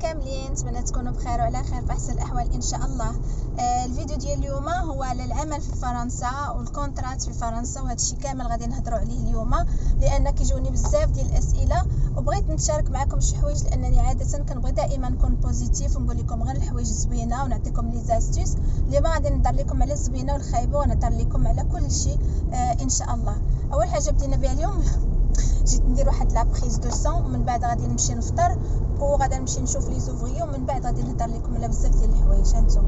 كاملين، نتمنى تكونوا بخير وعلى خير في احسن الاحوال ان شاء الله. الفيديو ديال اليوم هو على العمل في فرنسا والكونترات في فرنسا، وهذا الشيء كامل غادي نهضروا عليه اليوم لان كيجوني بزاف ديال الاسئله وبغيت نتشارك معكم شي حوايج، لانني عاده كنبغي دائما نكون بوزيتيف ونقول لكم غير الحوايج الزوينه ونعطيكم لي زاستيس. اليوم غادي نهضر لكم على الزوينه والخايبه ونهضر لكم على كل شيء ان شاء الله. اول حاجه بدينا بها اليوم جيت ندير واحد لابريز دو سون، ومن بعد غادي نمشي نفطر وغادي نمشي نشوف لي زوفري، ومن بعد غادي نهضر لكم على بزاف ديال الحوايج. هانتوما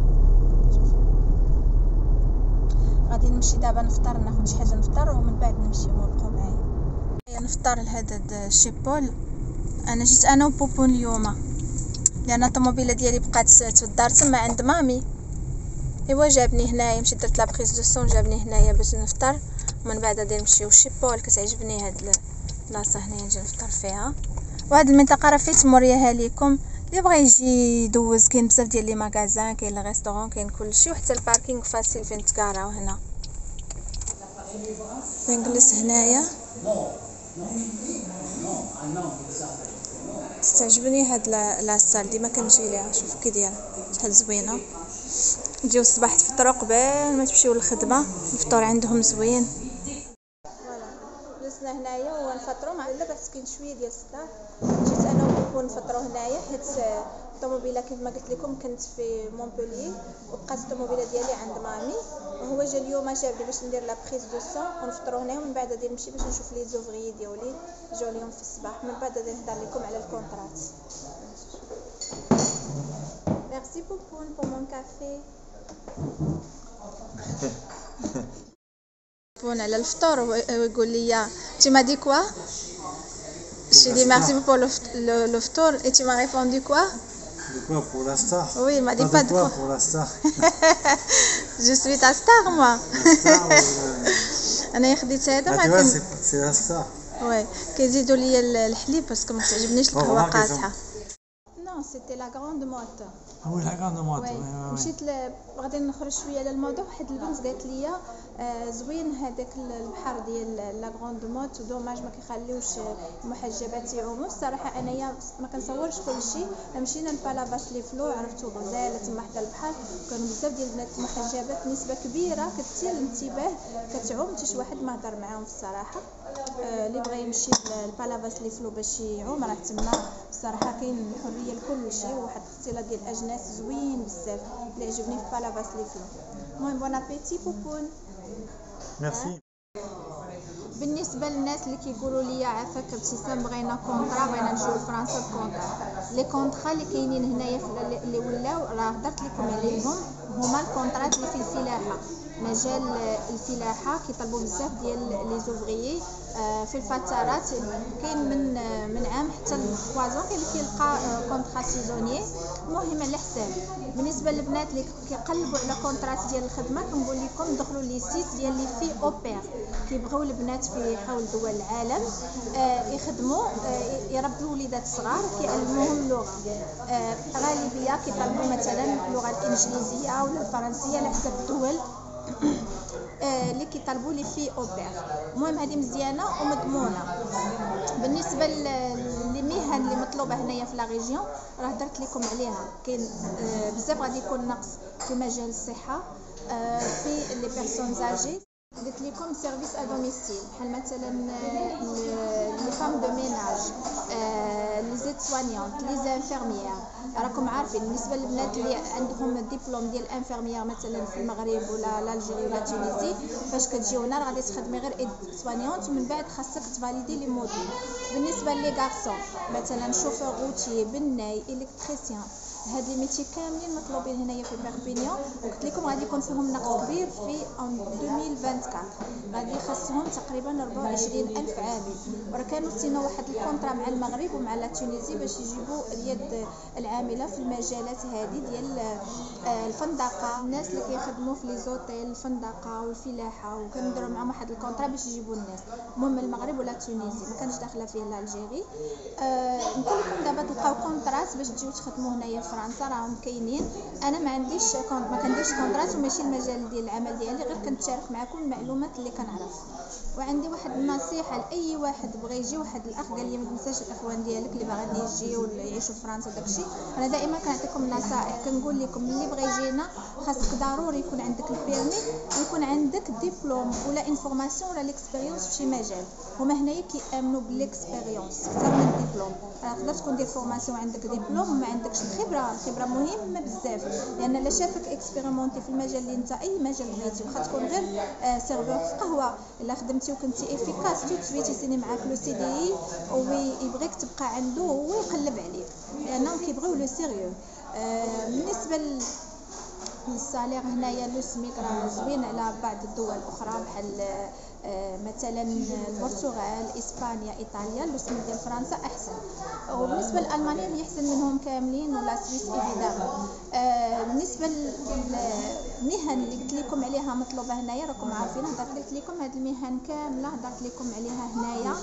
غادي نمشي دابا نفطر، ناخذ شي حاجه نفطر ومن بعد نمشيو نبقاو معايا نفطر لهذا الشيبول. انا جيت انا وبوبون اليوم لان الطوموبيله ديالي بقات في الدار تما عند مامي، ايوا جابني هنايا، مشيت درت لابريز دو سون جابني هنايا باش نفطر، ومن بعد غادي نمشيو للشيبول. كتعجبني هاد البلاصه هنايا نجي نفطر فيها، وهاد المنطقه راه فيت موريها لكم اللي بغى يجي يدوز. كاين بزاف ديال لي ماغازان، كاين لي ريستورون، كاين كلشي، وحتى الباركينغ فاسيل فين تكاراو هنا. نجلس هنايا تستعجبني هاد لاصال، ديما كنجي ليها. شوف كي دايره شحال زوينه. تجيو الصباح تفطروا قبل ما تمشيو للخدمه، الفطور عندهم زوين. جلسنا هنايا ونفطروا مع لاباس، كاين شويه ديال الصداع. جيت انا وبوبو نفطروا هنايا حيت الطوموبيله كيف ما قلت لكم كنت في مونبوليي وبقات الطوموبيله ديالي عند مامي، وهو جا اليوم جابني باش ندير لا بريز دو سون ونفطروا هنايا، ومن بعد غادي نمشي باش نشوف لي زوفري ديالي جاو اليوم في الصباح. من بعد غادي نهضر لكم على الكونطرات. ميرسي بوبون بور مون كافي. بون على الفطور ويقول لي tu m'as dit quoi? J'ai dit merci pour le ftour et tu m'as répondu quoi? De quoi pour la star? Oui, il m'a dit pas de quoi pour la star. Je suis ta star moi. La star ou انا خديت هذا tu vois, c'est la star. وي كيزيدوا لي الحليب باسكو ما تعجبنيش القهوه قاصحه. Non, c'était la grande motte. Ah oui, la grande motte. Oui. مشيت غادي نخرج شويه على الموضوع. واحد البنت قالت لي زوين هذاك البحر ديال لا غروند موت، ودوماج ما كيخليوش المحجبات يعوموا. الصراحه انايا ما كنصورش كلشي. مشينا لبالافاس لي فلو، عرفتو غزاله تما حدا البحر، كانوا بزاف ديال البنات محجبات، نسبه كبيره كتثير الانتباه، كتعوم حتى شي واحد ما هضر معاهم. الصراحه اللي بغى يمشي لبالافاس لي فلو باش يعوم راه تما الصراحه كاين الحريه لكل شيء، وواحد الاختلاط ديال الاجناس زوين بزاف اللي عجبني في بالافاس لي فلو. المهم بون ابيتي بوبون. Merci. بالنسبه للناس اللي كيقولوا لي عافاك ابتسام بغينا كونطرا، بغينا نمشيو لفرنسا بكونطرا، لي كونطرا اللي كاينين هنايا اللي ولاو راه هضرت لكم عليهم، هما الكونطرات اللي في الفلاحه. مجال الفلاحه كيطلبوا بزاف ديال لي زوفريي في الفترات، كاين من عام حتى ل 3 ans، كاين اللي كيلقى كونطرا سيزونيي. المهم على حساب. بالنسبه للبنات اللي كيقلبوا على كونطرات ديال الخدمه، كنقول لكم دخلوا لي سيت ديال لي في اوبير، كيبغيو البنات في حول دول العالم يخدموا يربوا وليدات صغار، كيعلموهم اللغه. غالبيه كيطلبوا مثلا اللغه الانجليزيه ولا الفرنسيه على حسب الدول اللي كيطلبوا لي في اوبير. المهم هذه مزيانه ومضمونه. بالنسبه للمهن اللي مطلوبه هنايا في لا ريجيون راه هضرت لكم عليها. كاين بزاف غادي يكون نقص في مجال الصحه، في لي بيرسون زاجي. قلت لكم سيرفيس ا دوميسيل، بحال مثلا لي فام دو ميناج، لي زيد سوانيونت، لي زانفيرميير. راكم عارفين بالنسبه للبنات اللي عندهم الدبلوم ديال انفيرميير مثلا في المغرب ولا الجيري ولا تونسي، فاش كتجي هنا راه غادي تخدمي غير ايد سوانيونت، ومن بعد خاصك تفاليدي لي موديل. بالنسبه لي غارسون مثلا شوفور روتي، بناي، الكتريسيان، هاد لي ميتي كاملين مطلوبين هنايا في بيربينيون. وقلت لكم غادي يكون فيهم نقص كبير في 2024، غادي يخصهم تقريبا 24,000 عامل. وراه كانوا سينو واحد الكونطرا مع المغرب ومع لا تونسي باش يجيبوا اليد العامله في المجالات هذه ديال الفندقه، الناس اللي كيخدموا في لي زوتيل، الفندقه والفلاحه، وكنديروا معهم واحد الكونطرا باش يجيبوا الناس. المهم المغرب ولا تونسي، ما كانش داخله فيه لا الجيري. نقول لكم دابا تلقاو كونطرات باش تجيو تخدموا هنايا في فرنسا، راهم كاينين. انا ما كنديرش كونطرات وماشي المجال ديال العمل ديالي، غير كنتشارك معكم المعلومات اللي كنعرف. وعندي واحد النصيحه لاي واحد بغى يجي. واحد الاخ قال لي ما تنساش الاخوان ديالك اللي باغيين يجيو ولا يعيشوا في فرنسا داكشي. انا دائما كنعطيكم نصائح، كنقول لكم اللي بغى يجينا خاصك ضروري يكون عندك البيرمي، يكون عندك ديبلوم ولا انفورماسيون ولا ليكسبيريونس في شي مجال. هما هنايا كيامنوا بالاكسبيريونس اكثر من الدبلوم. تقدر تكون دير فورماسيون عندك دبلوم وما عندكش الخبره مهمه بزاف، لان الا شافك اكسبيريمونتي في المجال اللي انت اي مجال بغيتي، واخا تكون غير سيرفور في قهوه، الا خدمتي وكنتي افيكاس تو تيسيني معاك لو سي دي اي ويبغيك تبقى عنده هو يقلب عليك، لانهم كيبغيو لو سيريو. بالنسبه للسالير هنايا لو سميك راه زوين على بعض الدول الاخرى بحال مثلا البرتغال، اسبانيا، ايطاليا. لو سميك ديال فرنسا احسن، وبالنسبه لالمانيا اللي احسن منهم كاملين، ولا سويس ايفيدامون. بالنسبه للمهن اللي قلت لكم عليها مطلوبه هنايا، راكم عارفين هضرت لكم هاد المهن كامله، هضرت لكم عليها هنايا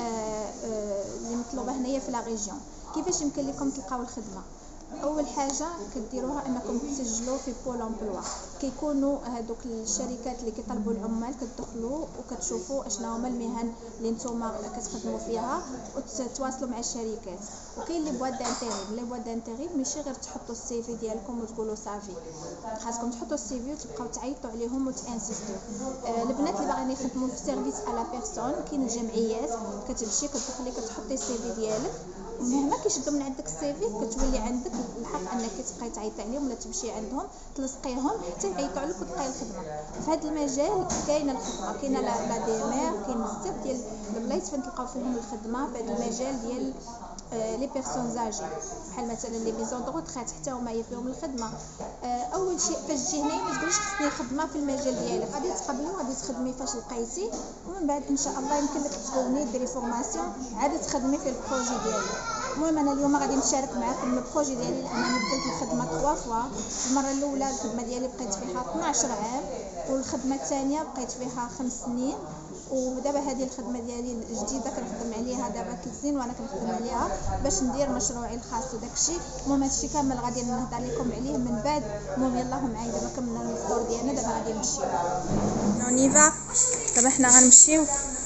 اللي مطلوبه هنايا في لا ريجيون. كيفاش يمكن لكم تلقاو الخدمه؟ اول حاجه كديروها انكم تسجلوا في بول امبلوا. كيكونوا هذوك الشركات اللي كيطلبوا العمال كتدخلوا وكتشوفوا اشنا هما المهن اللي نتوما كتخدموا فيها وتتواصلوا مع الشركات. وكاين لي بواد دانتيريم. لي بواد دانتيريم ماشي غير تحطوا السي في ديالكم وتقولوا صافي، خاصكم تحطوا السي في وتبقاو تعيطوا عليهم وتانسيستيو. البنات اللي باغيين يخدموا في سيرفيس على بيرسون، كاين الجمعيات كتمشي كتدخلي كتحطي السي في ديالك، مهما كيشدوا من عندك السي في كتولي عندك الحق انك تبقاي تعيطي عليهم ولا تمشي عندهم تلصقيهم حتى يعيطوا عليك وتلقاي الخدمه. في هذا المجال كاينه الخدمه، كاينه لا دي ام ار، كاين بزاف ديال البلايص فين تلقاو فيهم الخدمه في هذا المجال ديال لي بيرسون زاجي، بحال مثلا لي ميزون دو روتريت حتى هما فيهم الخدمه. اول شيء فاش تجي هنايا ما تقوليش خصني خدمه في المجال ديالك، غادي تقبلي وغادي تخدمي فاش لقيتي، ومن بعد ان شاء الله يمكن لك تكوني ديري فورماسيون عاد تخدمي في البروجي ديالك. المهم انا اليوم غادي نشارك معكم البروجي ديالي، لانني بدلت الخدمه 3 فوا. المره الاولى الخدمه ديالي بقيت فيها 12 عام، والخدمه الثانيه بقيت فيها 5 سنين، ودابا هذه الخدمه ديالي الجديده كنخدم عليها دابا 3 سنين وانا كنخدم عليها باش ندير مشروعي الخاص وداكشي. المهم هادشي كامل غادي نهضر لكم عليه من بعد. المهم يلاه معايا دابا كملنا الفطور ديالنا، دابا غادي نمشيو نونيفا. دابا حنا غنمشيو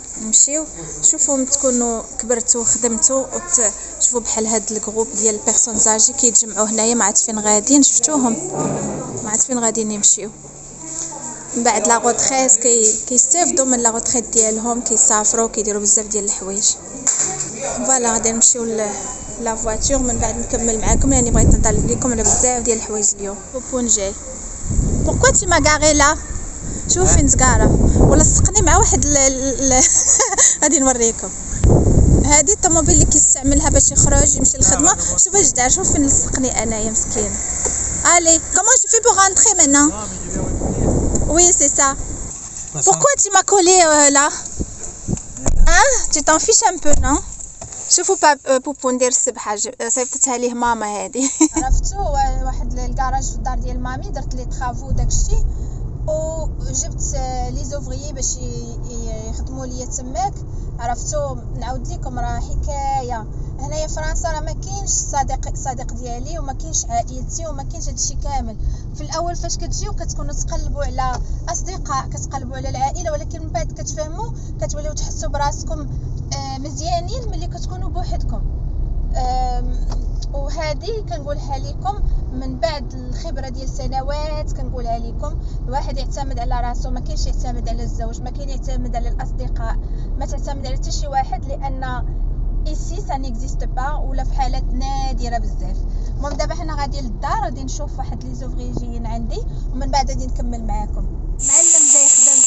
شوفوا تكونوا كبرتوا وخدمتوا وتشوفوا بحال هاد الجروب ديال البيرسون زاجي كيتجمعوا هنايا، ما عرفت فين غاديين، شفتوهم ما عرفت فين غاديين يمشيو من بعد لا غوتريت. كيستافدوا من لا غوتريت ديالهم، كيسافروا كيديروا بزاف ديال الحوايج. فوالا غادي نمشيو لا فواتور من بعد نكمل معكم، لاني بغيت نهضر لكم على بزاف ديال الحوايج اليوم. بوبون جاي pourquoi tu m'as garé là؟ شوف فين تقاره ولا سقني مع واحد غادي نوريكم. هذه الطوموبيل اللي كيستعملها باش يخرج يمشي للخدمه. شوف اش دار، شوف فين لصقني انايا مسكين. allez comment je fais pour rentrer maintenant? oui c'est ça. pourquoi tu m'as collé là? hein tu t'en fiches un peu non? شوفوا بوبو ندير السبحه صيفطتها ليه ماما هذه. عرفتوا واحد الكراج في الدار ديال مامي، درت لي طرافو داكشي وجبت لي زوفريي باش يخدموا ليا تماك. عرفتوا نعاود لكم راه حكايه هنايا في فرنسا، راه ما كاينش صديق ديالي وما كاينش عائلتي وما كاينش هادشي كامل. في الاول فاش كتجيو كتكونوا تقلبوا على اصدقاء، كتقلبوا على العائله، ولكن من بعد كتفهموا كتوليو تحسوا براسكم مزيانين ملي كتكونوا بوحدكم. وهذه كنقولها لكم من بعد الخبره ديال سنوات، كنقولها لكم الواحد يعتمد على راسو، ما كاينش يعتمد على الزوج، ما كاين يعتمد على الاصدقاء، ما تعتمد على حتى شي واحد، لان ايسي سا نيكزيست با ولا في حالات نادره بزاف. المهم دابا حنا غادي للدار، غادي نشوف واحد لي زوفري جايين عندي ومن بعد غادي نكمل معاكم. معلم جاي يخدم.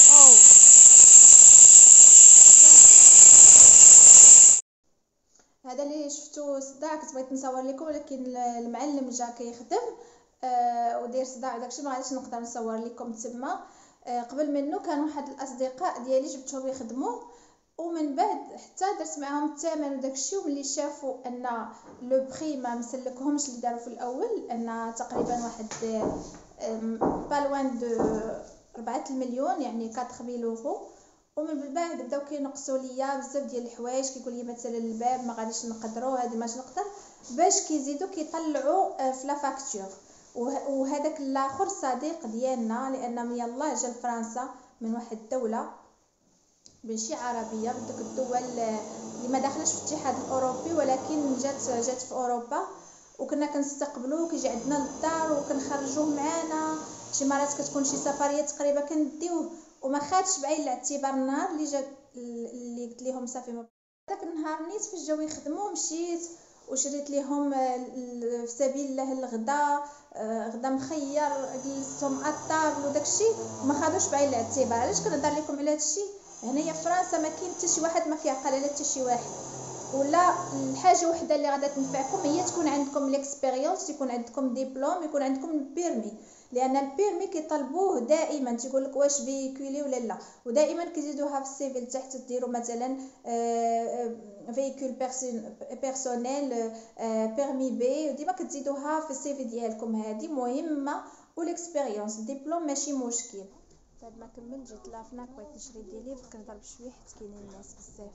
هذا اللي شفتو صداع كنت بغيت نصور لكم، ولكن المعلم جا كيخدم ودير صداع وداكشي ما غاديش نقدر نصور لكم تما. قبل منه كان واحد الاصدقاء ديالي جبتهم يخدموا، ومن بعد حتى درت معاهم الثمن وداكشي، وملي شافوا ان لو بري ما مسلكهمش اللي داروا في الاول، ان تقريبا واحد بالوان دو 4 مليون يعني 4000 يورو، ومن بعد بداو كينقصوا ليا بزاف ديال الحوايج. كيقول لي مثلا الباب ما غاديش نقدروا، هذه ماش نقدر، باش كيزيدوا كيطلعوا في لا فاكتور. وهذاك الاخر صديق ديالنا، لان يلاه جا لفرنسا من واحد الدوله ماشي عربيه، بدك الدول اللي ما داخلش في الاتحاد الاوروبي ولكن جات في اوروبا، وكنا كنستقبلوه كيجي عندنا للدار وكنخرجوه معانا. شي مرات كتكون شي سفريه تقريبا كنديوه وما خادش بعين الاعتبار. النهار اللي قلت لهم صافي داك النهار نيت في الجو يخدموا، مشيت وشريت لهم في سبيل الله الغدا، غدا مخير، جلستهم الطابل وداكشي ما خادوش بعين الاعتبار. علاش كنهضر لكم على هادشي؟ هنايا في فرنسا ما كاين حتى شي واحد ما كيعقل على حتى شي واحد، ولا الحاجه وحده اللي غادا تنفعكم هي تكون عندكم ليكسبيريونس، يكون عندكم ديبلوم، يكون عندكم البيرمي. لان البيرمي كيطلبوه دائما، تيقول لك واش فيكولي ولا لا، ودائما كيزيدوها في السي في لتحت، ديروا مثلا فيكول بيرسونيل بيرمي بي، وديما كتزيدوها في السي في ديالكم. هذه مهمه، والاكسبيريونس الدبلوم ماشي مشكل. بعد ما كملت جيت لافناك بغيت نشري دي ليفر، كنهضر بشويه حيت كاينين الناس بزاف،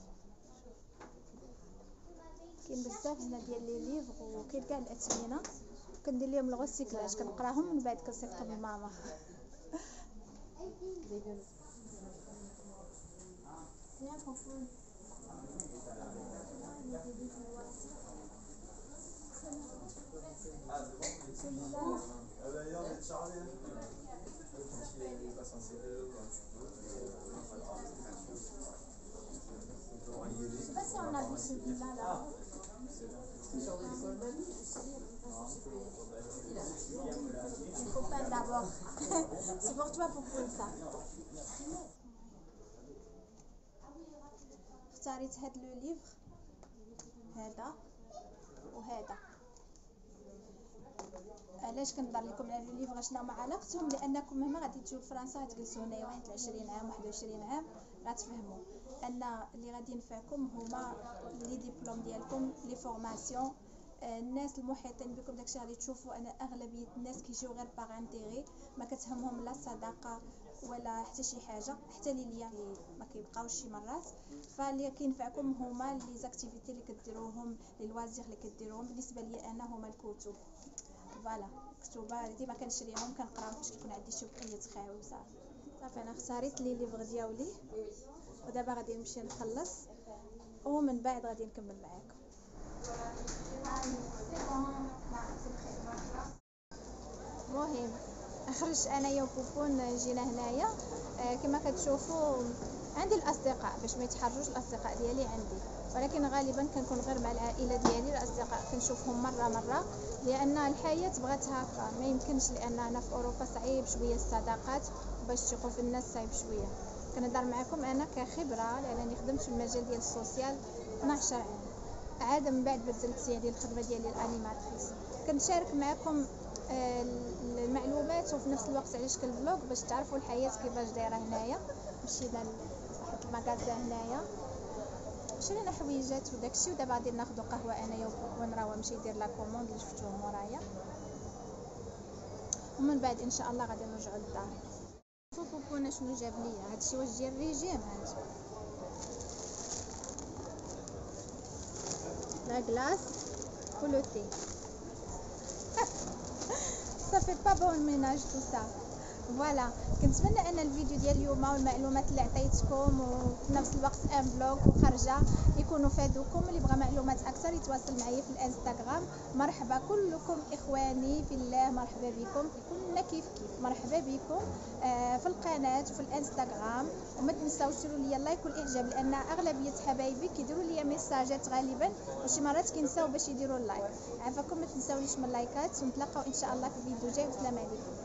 كاين بزاف هنا ديال لي ليفر وكاين كاع الاثمنه، كندير لهم الغوسيكلاج، كنقراهم من بعد كنصيفطهم لماما. D'abord, c'est pour toi pour ça. اختاريت هاد لو ليفر هذا وهذا. علاش كنهضر لكم على لو ليفر؟ شنو ما علاقتهم؟ لانكم مهما غادي تجيو لفرنسا غتجلسوا هنايا واحد 20 عام 21 عام غتفهموا ان اللي غادي ينفعكم هما لي ديبلوم ديالكم، لي فورماسيون، الناس المحيطين بكم. داكشي غادي تشوفوا ان اغلبيه الناس كيجيو غير باغ انتيغي، ما كتهمهم لا صداقه ولا حتى شي حاجه، حتى لي ليا ما كيبقاوش شي مرات. فاللي كينفعكم هما لي زاكتيفيتي اللي كديروهم، لي لوازير اللي كديروهم. بالنسبه لي انا هما الكتب، فوالا كتبه ديما كنشريهم كنقراهم باش كيكون عندي شي بقيه خاوي صافي. انا اختاريت لي ليفر ديالي ودابا غادي نمشي نخلص ومن بعد غادي نكمل معاكم. مهم خرجت انايا وبوبون جينا هنايا. كما كتشوفوا عندي الاصدقاء باش ما يتحرجوش الاصدقاء ديالي عندي، ولكن غالبا كنكون غير مع العائله ديالي. الاصدقاء كنشوفهم مره لان الحياه بغات هكا، ما يمكنش، لان انا في اوروبا صعيب شويه الصداقات، باش تثقوا في الناس صعيب شويه. كنهضر معكم انا كخبره لانني خدمت في المجال ديال السوسيال 12 عام، عاد من بعد بدلت يعني الخدمه ديالي الانيماتريس. كنشارك معكم المعلومات وفي نفس الوقت على شكل فلوق باش تعرفوا الحياه كيفاش دايره هنايا. مشينا لواحد المغازا هنايا شرينا حويجات وداكشي، ودابا غادي ناخذ قهوه انايا وبوبون، راه مشي يدير لا كوموند اللي شفتوه مورايا، ومن بعد ان شاء الله غادي نرجعوا للدار. شوفوا بوبون شنو جاب ليا هادشي، واش ديال الريجيم. هانتو لا كلاس ولو تي ça fait pas bon ménage tout ça. فوالا كنتمنى ان الفيديو ديال اليوم والمعلومات اللي عطيتكم وفي نفس الوقت ان بلوغ وخرجه يكونوا فادوكم. اللي بغى معلومات اكثر يتواصل معايا في الانستغرام. مرحبا كلكم اخواني في الله، مرحبا بكم كلنا كيف مرحبا بكم في القناه وفي الانستغرام. وما تنساوش ديروا لي لايك والاعجاب، لان اغلبيه حبايبي كيديروا لي ميساجات غالبا وشي مرات كينساو باش يديروا اللايك. عافاكم ما تنساونيش من اللايكات، ونتلاقاو ان شاء الله في فيديو جاي. والسلام عليكم.